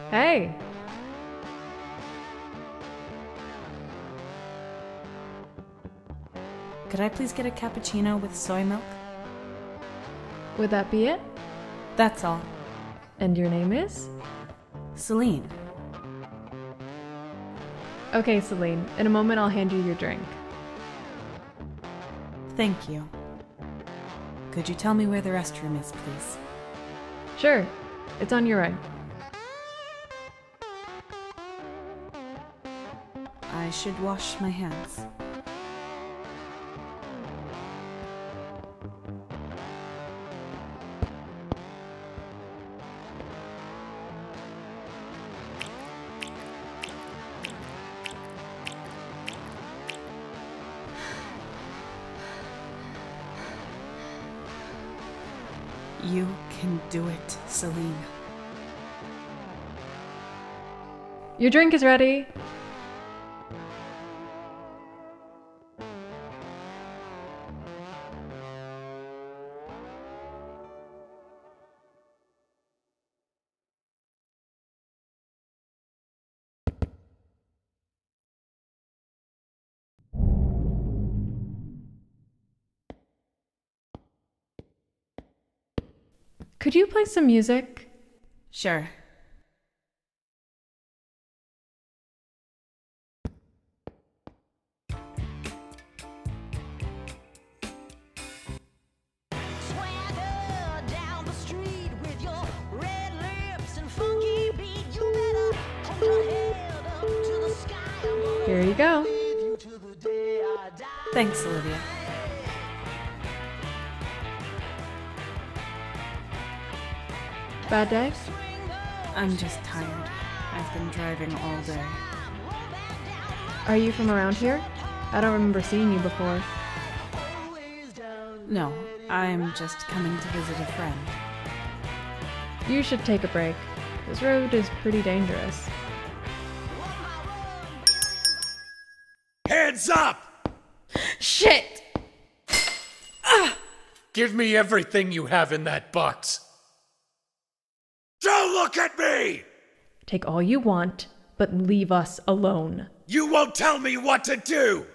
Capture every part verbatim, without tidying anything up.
Hey! Could I please get a cappuccino with soy milk? Would that be it? That's all. And your name is? Celine. Okay, Celine. In a moment I'll hand you your drink. Thank you. Could you tell me where the restroom is, please? Sure. It's on your right. I should wash my hands. You can do it, Celine. Your drink is ready. Could you play some music? Sure. Here you go. Thanks, Olivia. Bad day? I'm just tired. I've been driving all day. Are you from around here? I don't remember seeing you before. No, I'm just coming to visit a friend. You should take a break. This road is pretty dangerous. Hands up! Shit! Give me everything you have in that box. Don't look at me! Take all you want, but leave us alone. You won't tell me what to do!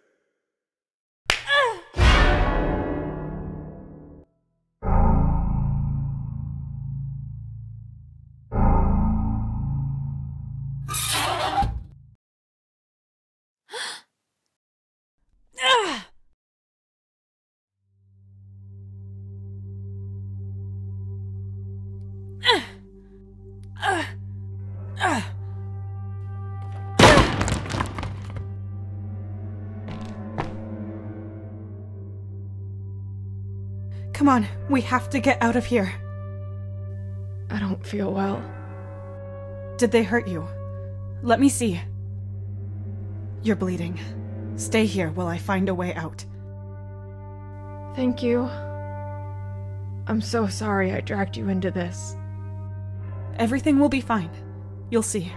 Come on, we have to get out of here. I don't feel well. Did they hurt you? Let me see. You're bleeding. Stay here while I find a way out. Thank you. I'm so sorry I dragged you into this. Everything will be fine. You'll see.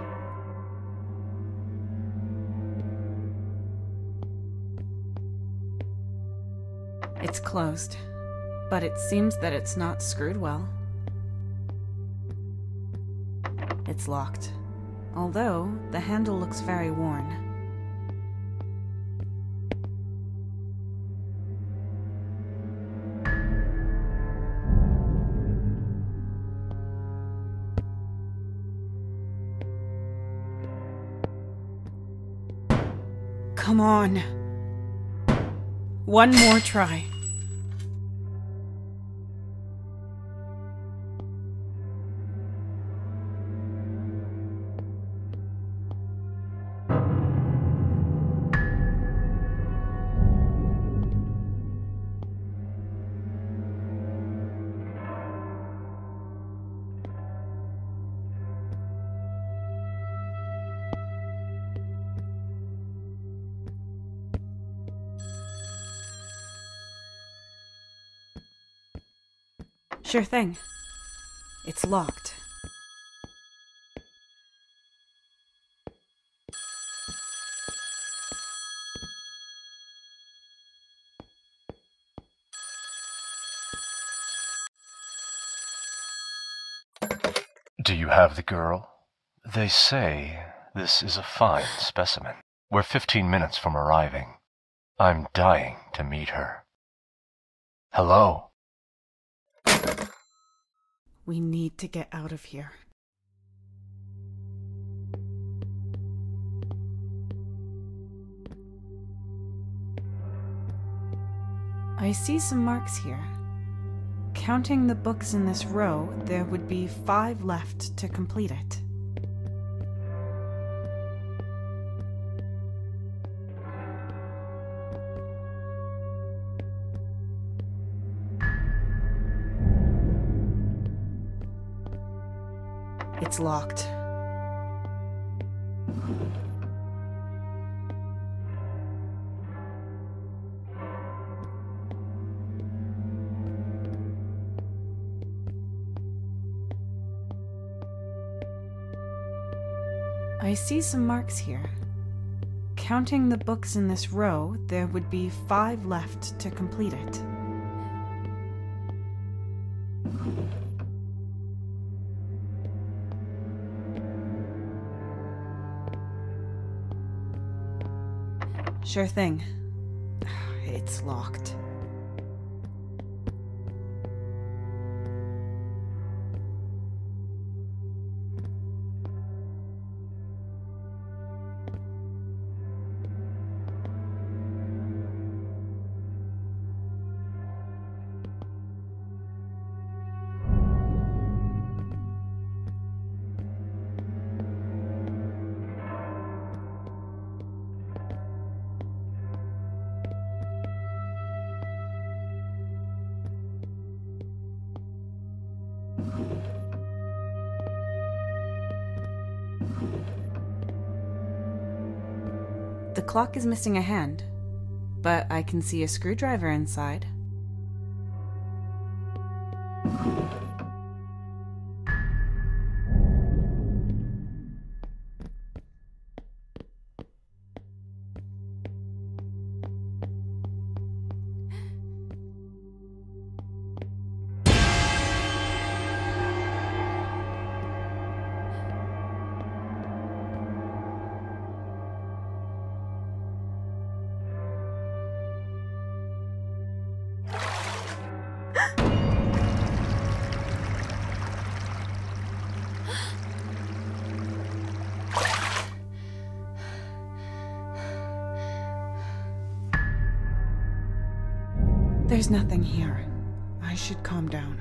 It's closed, but it seems that it's not screwed well. It's locked, although the handle looks very worn. Come on. One more try. Sure thing. It's locked. Do you have the girl? They say this is a fine specimen. We're fifteen minutes from arriving. I'm dying to meet her. Hello? We need to get out of here. I see some marks here. Counting the books in this row, there would be five left to complete it. It's locked. I see some marks here. Counting the books in this row, there would be five left to complete it. Sure thing. It's locked. The clock is missing a hand, but I can see a screwdriver inside. There's nothing here. I should calm down.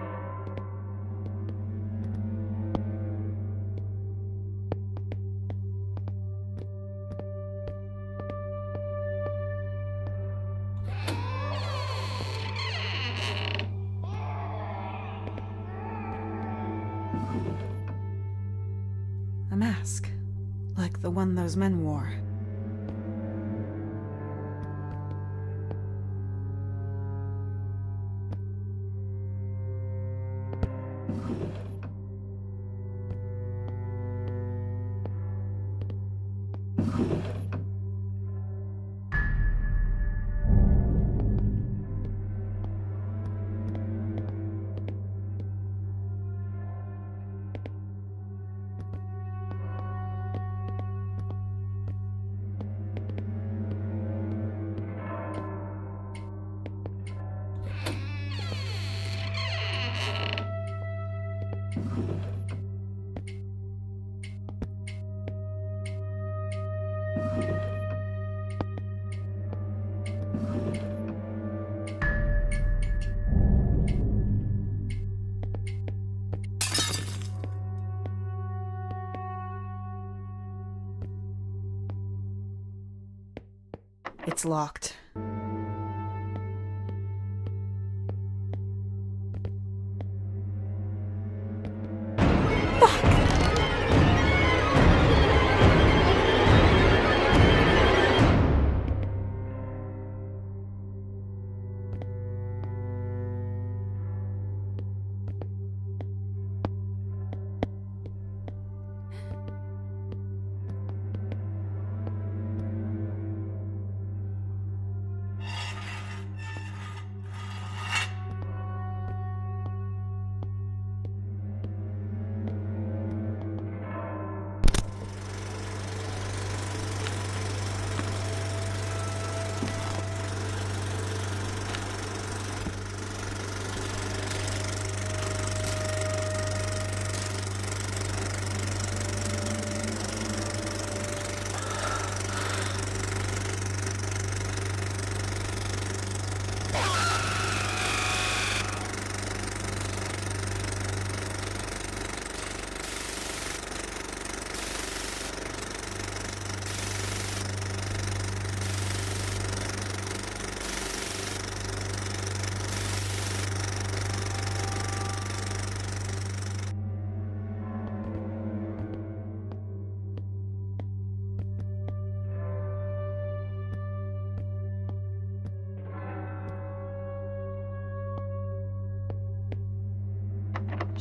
A mask, like the one those men wore. It's locked.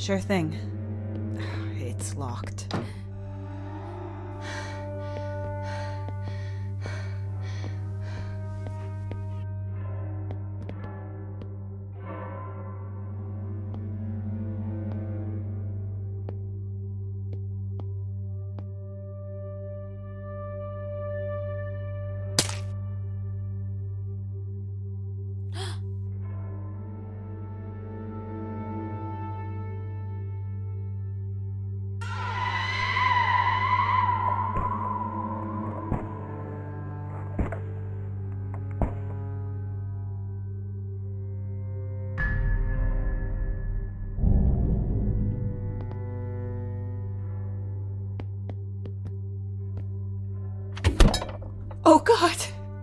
Sure thing. It's locked. Oh God!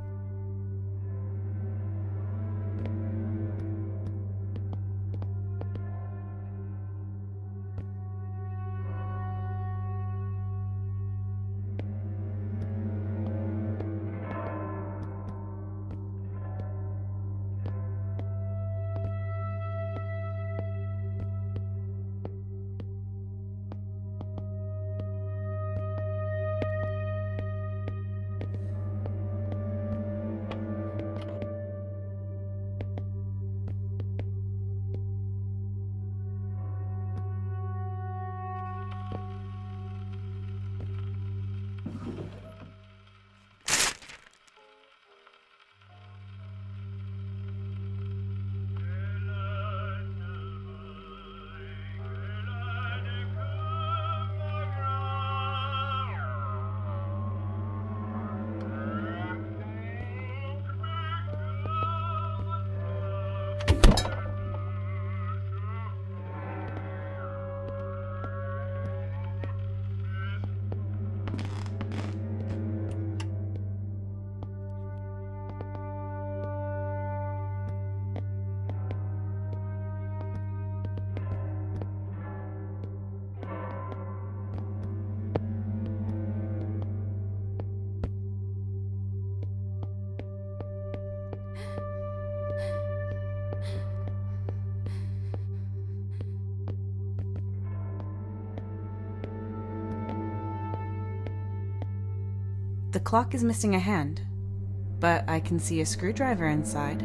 The clock is missing a hand, but I can see a screwdriver inside.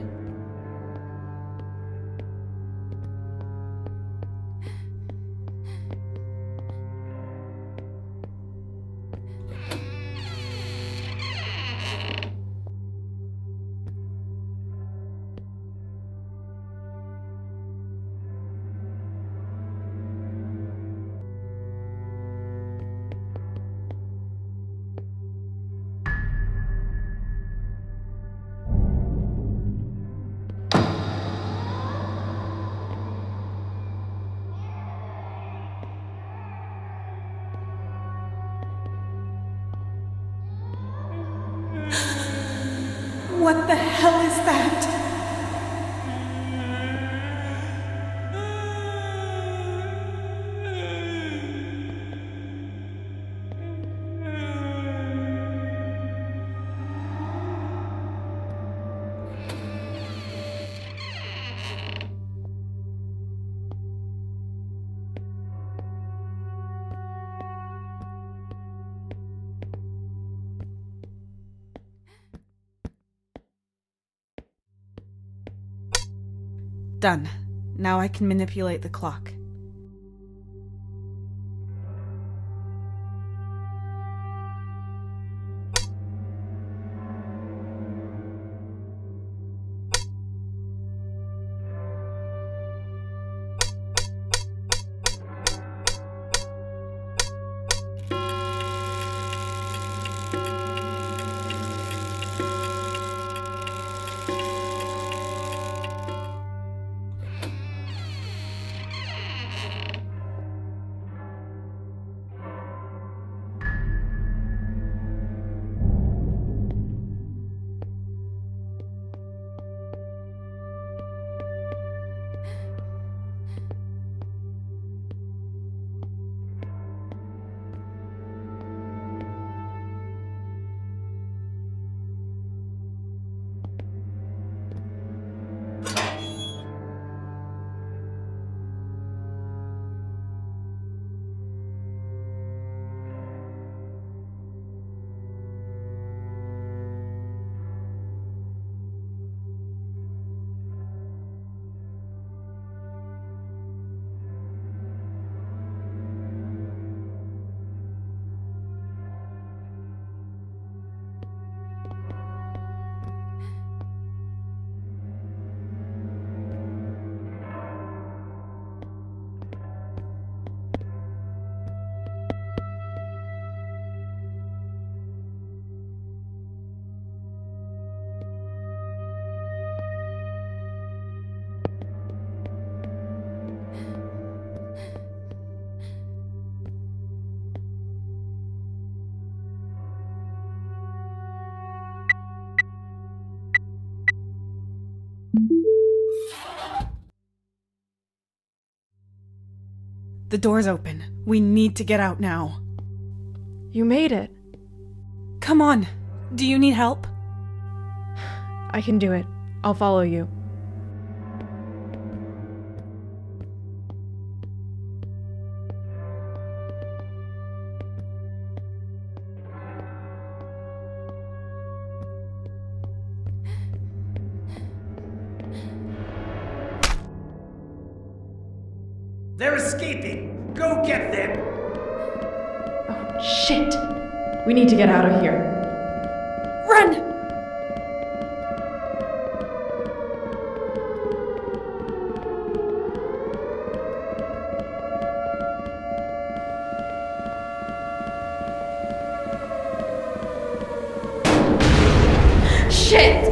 What the hell is that? Done. Now I can manipulate the clock. The door's open. We need to get out now. You made it. Come on. Do you need help? I can do it. I'll follow you. They're escaping! Go get them! Oh, shit! We need to get out of here. Run! Shit!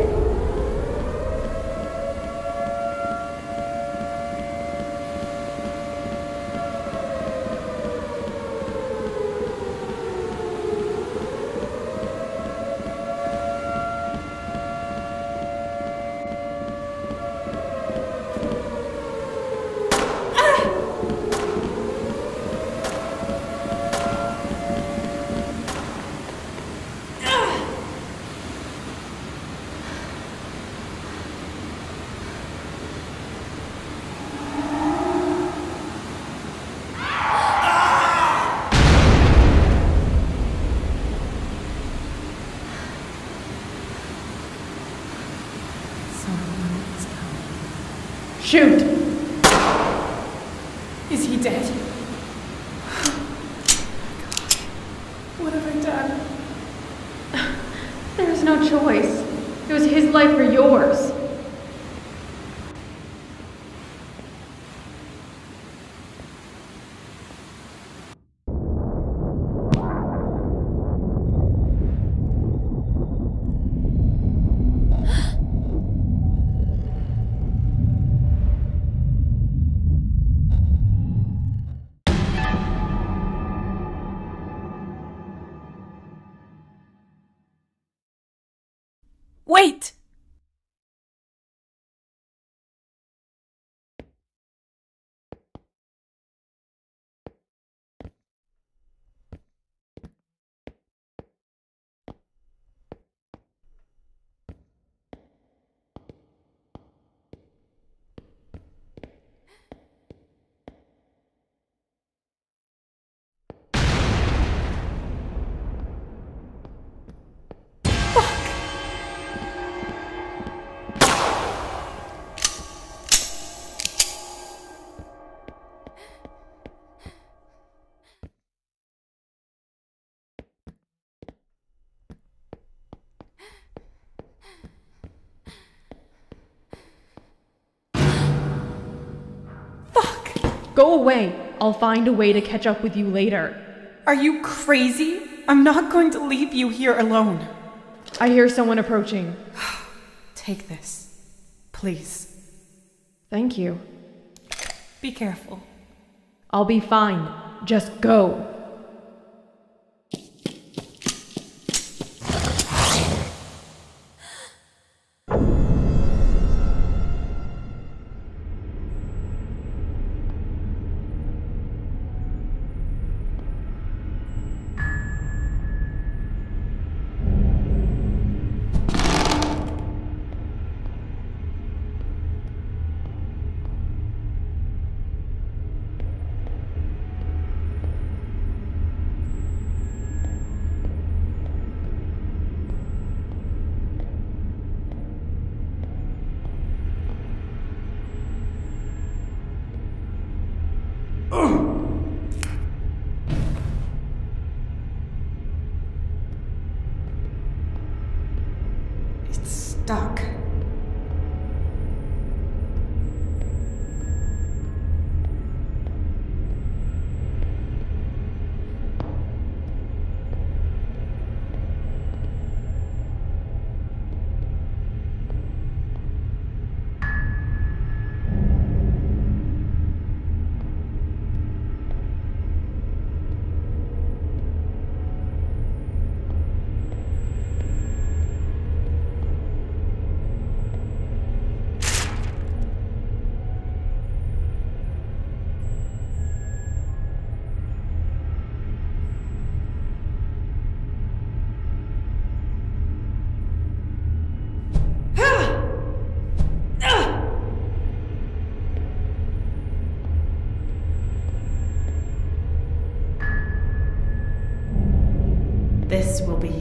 Shoot! Is he dead? What have I done? There's no choice. It was his life or yours. Wait! Go away. I'll find a way to catch up with you later. Are you crazy? I'm not going to leave you here alone. I hear someone approaching. Take this. Please. Thank you. Be careful. I'll be fine. Just go. It's stuck.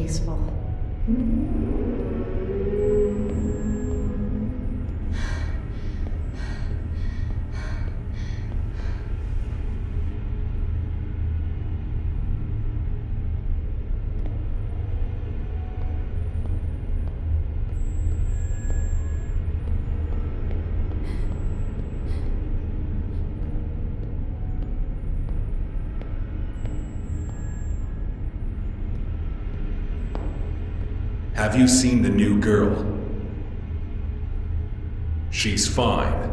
peaceful. Have you seen the new girl? She's fine.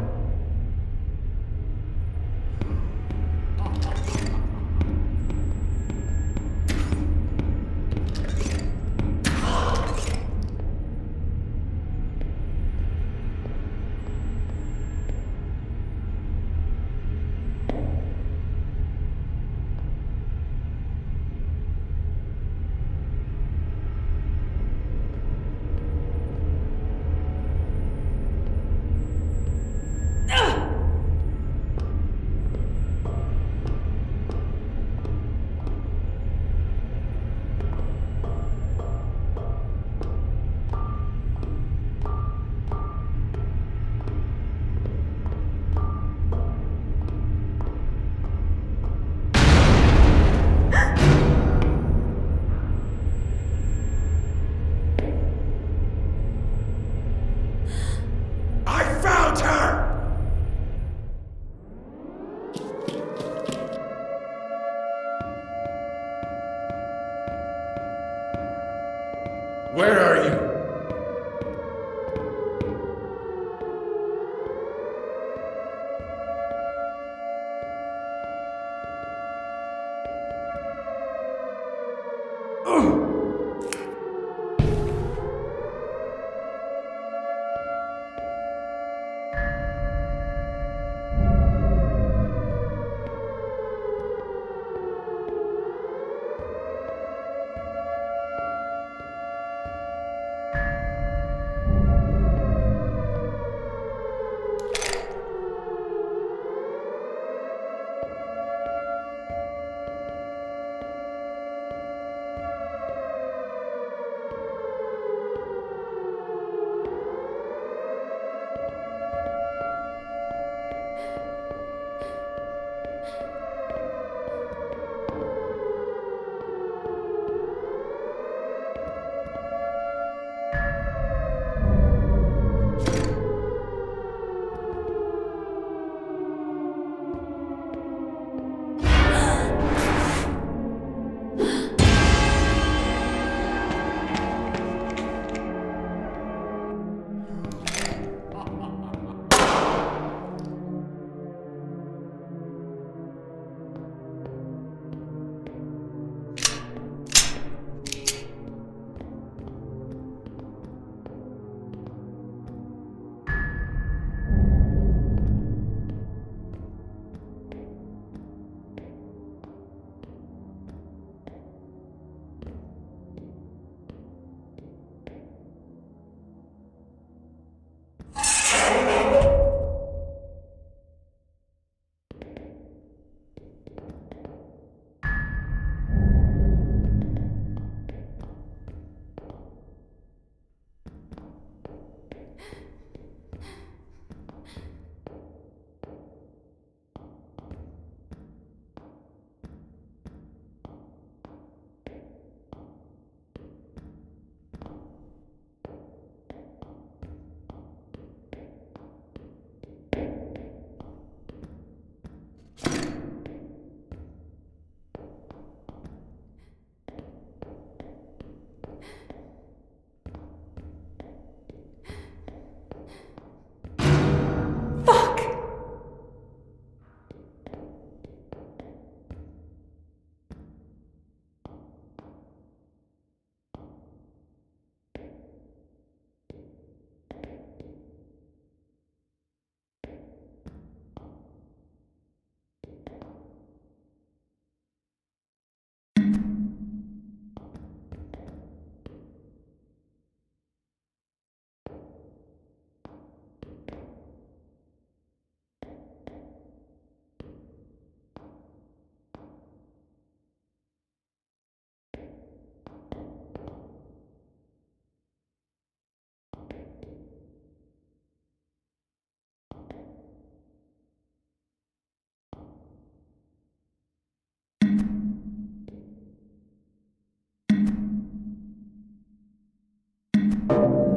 Where are you?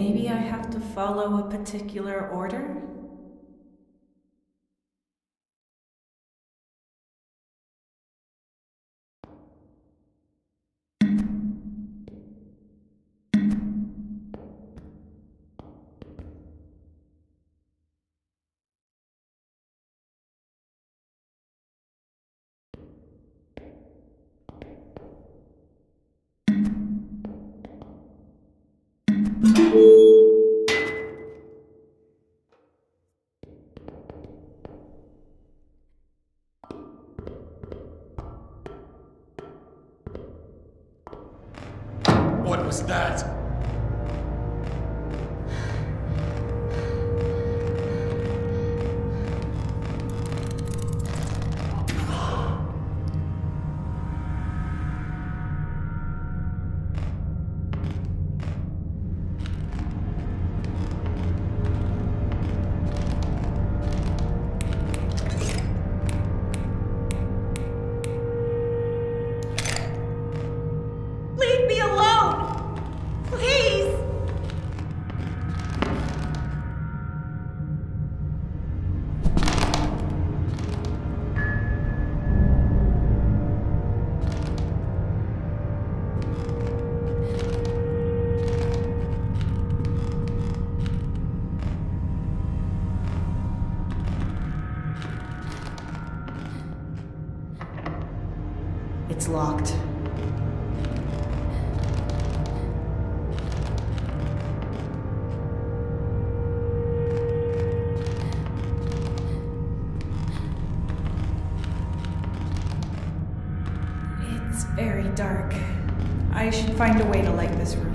Maybe I have to follow a particular order? What was that? Leave me alone! Please! It's locked. It's very dark. I should find a way to light this room.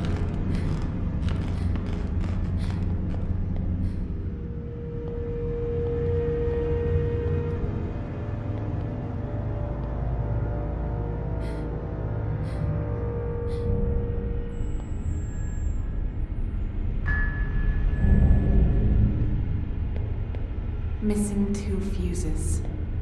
Missing two fuses.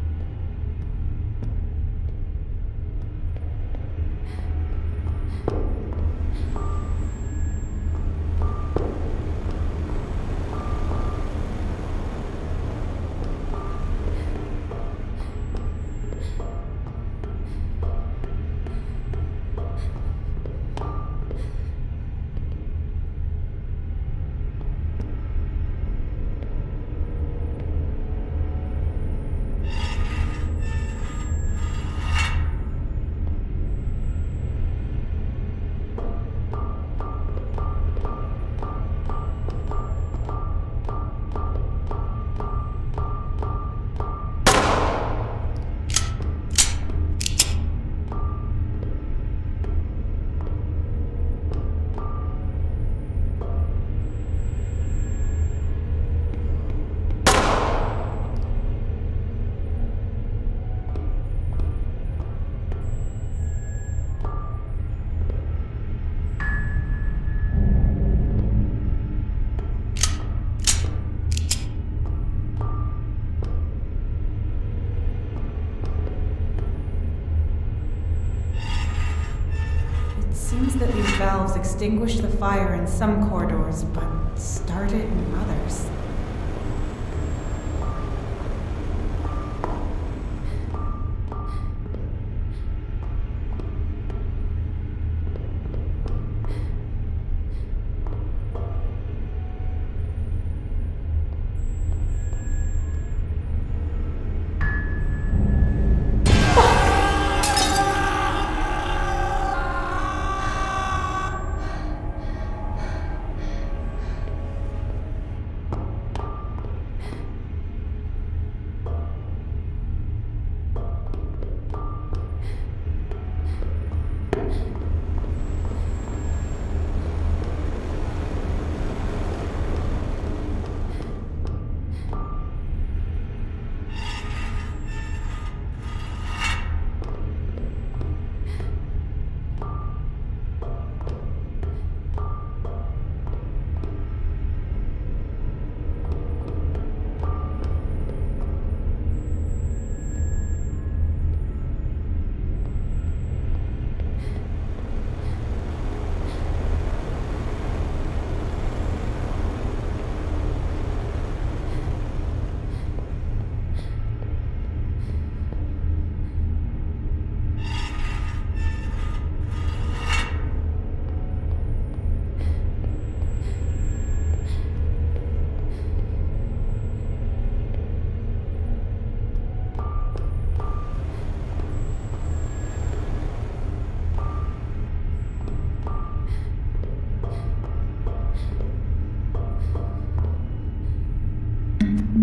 Seems that these valves extinguish the fire in some corridors, but start it in others.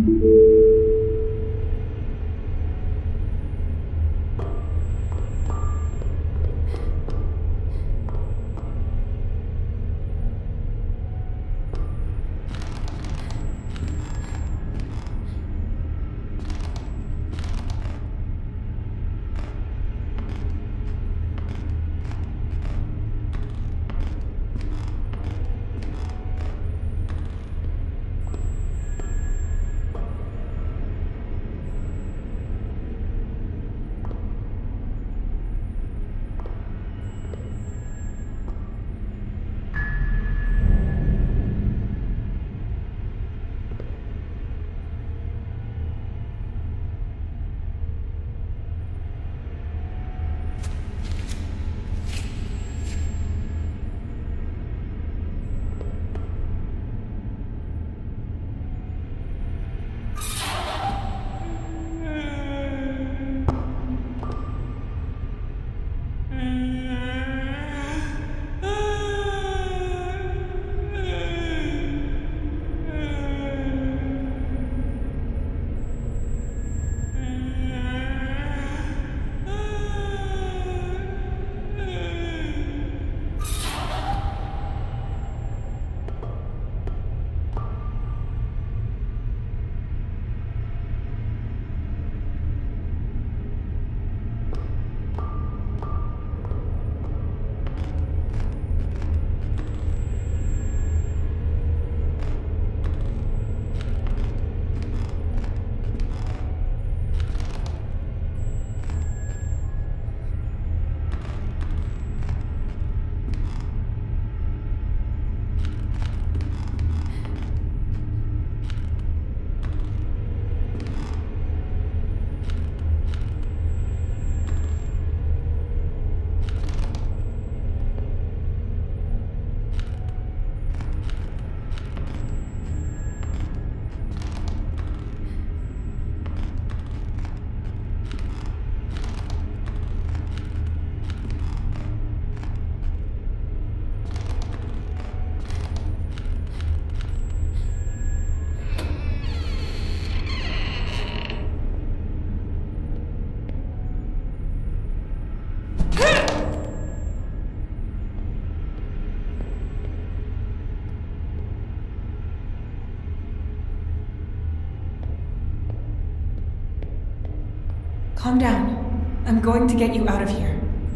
Calm down. I'm going to get you out of here.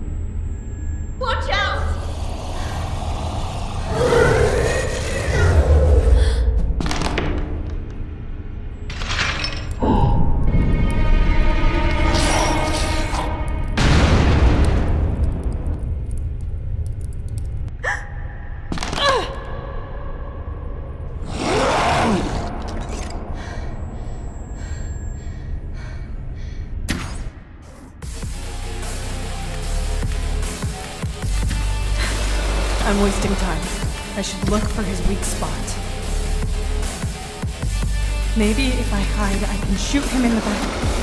Watch out! I'm wasting time. I should look for his weak spot. Maybe if I hide, I can shoot him in the back.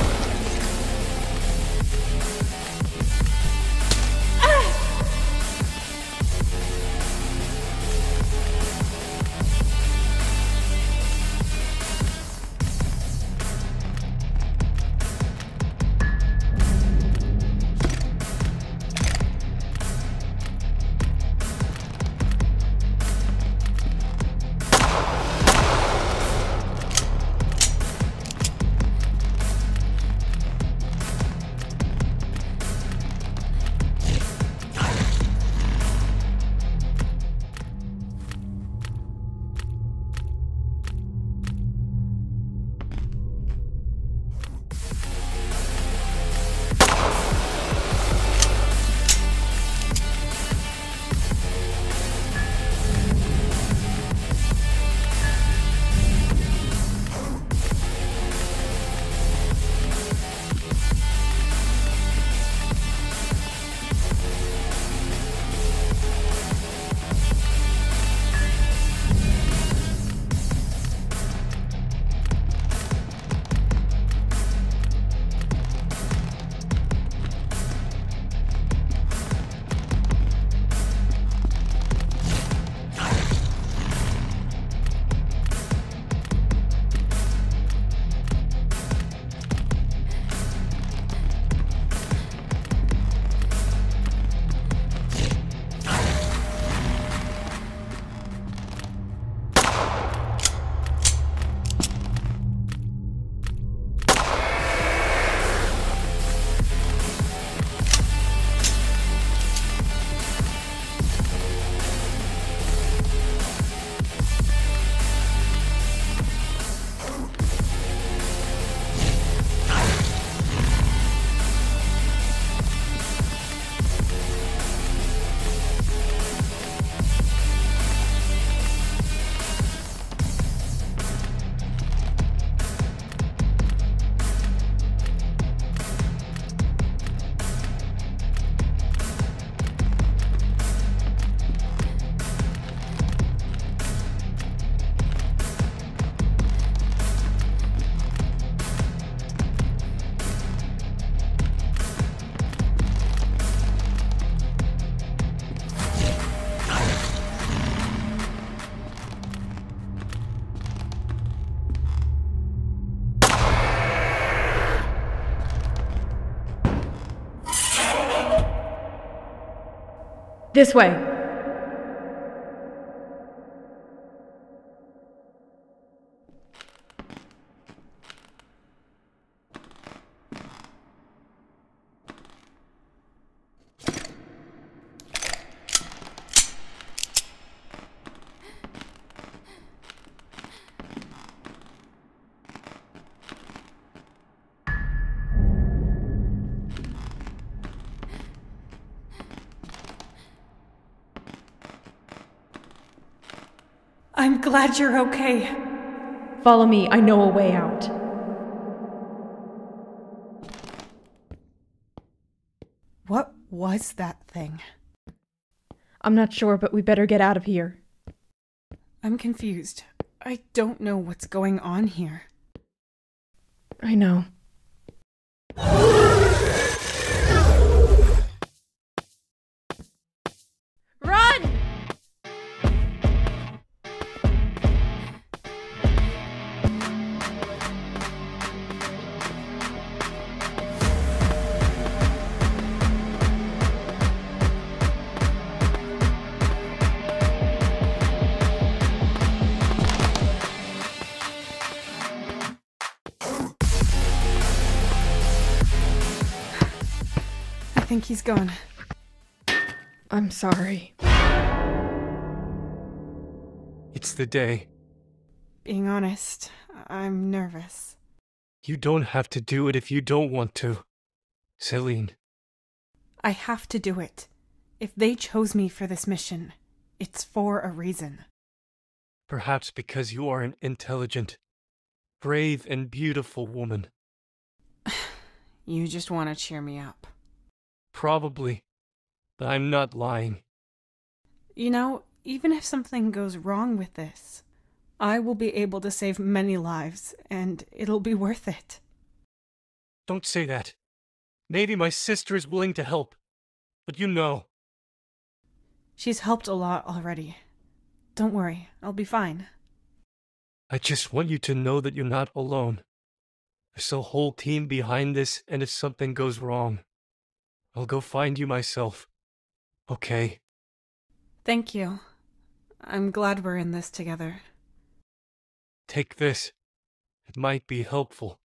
This way! I'm glad you're okay. Follow me, I know a way out. What was that thing? I'm not sure, but we better get out of here. I'm confused. I don't know what's going on here. I know. Run! I think he's gone. I'm sorry. It's the day. Being honest, I'm nervous. You don't have to do it if you don't want to. Celine. I have to do it. If they chose me for this mission, it's for a reason. Perhaps because you are an intelligent, brave, and beautiful woman. You just want to cheer me up. Probably. But I'm not lying. You know, even if something goes wrong with this, I will be able to save many lives, and it'll be worth it. Don't say that. Maybe my sister is willing to help. But you know. She's helped a lot already. Don't worry, I'll be fine. I just want you to know that you're not alone. There's a whole team behind this, and if something goes wrong, I'll go find you myself. Okay? Thank you. I'm glad we're in this together. Take this. It might be helpful.